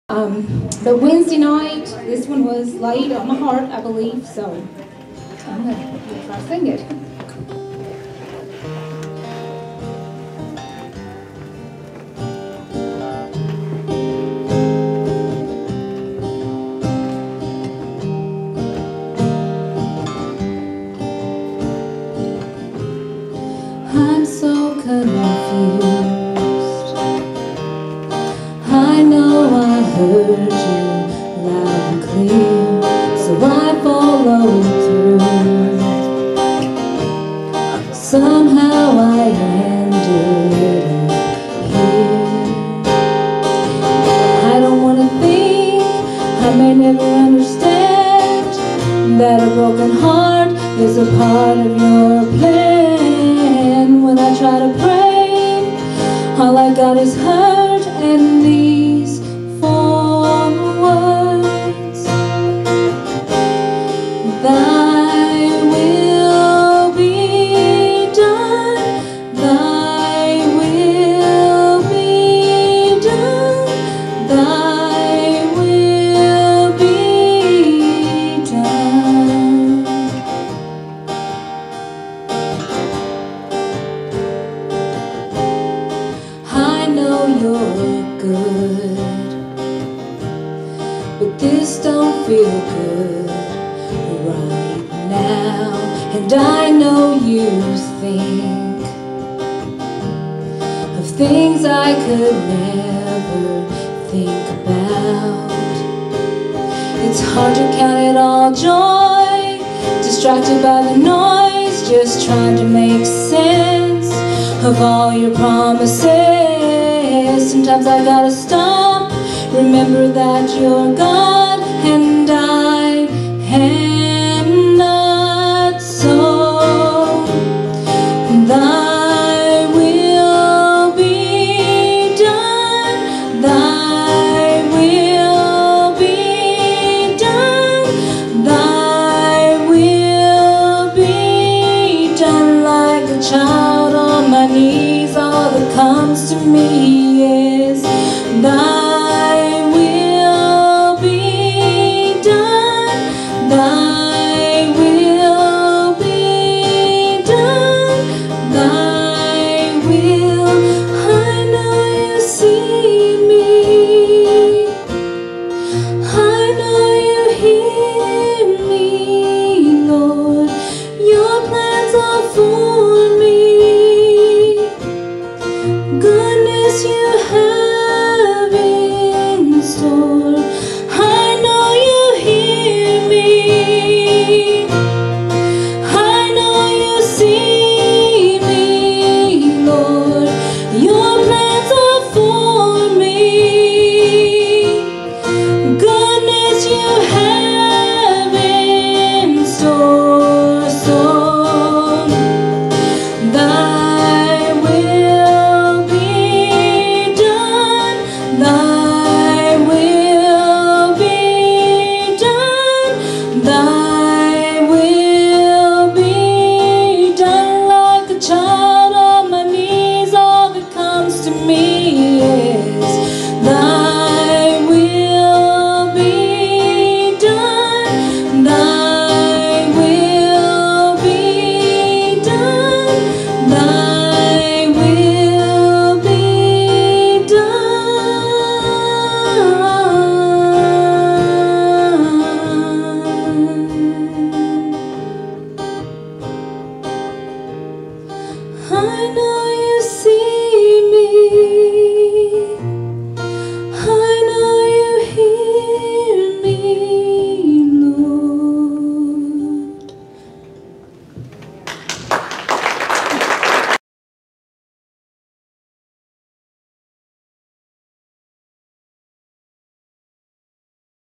But Wednesday night, this one was laid on my heart, I believe, so I'm going to try to sing it. I'm so confused. I know I heard you loud and clear, so I followed through. Somehow I ended up here. I don't want to think, I may never understand that a broken heart is a part of your plan. When I try to pray, all I got is hurt and these 4 words: Thy will be done, Thy will be done, Thy will be done. I know you're good, but this don't feel good right now. And I know you think of things I could never think about. It's hard to count it all joy, distracted by the noise, just trying to make sense of all your promises. Sometimes I gotta stop, remember that you're God and I am.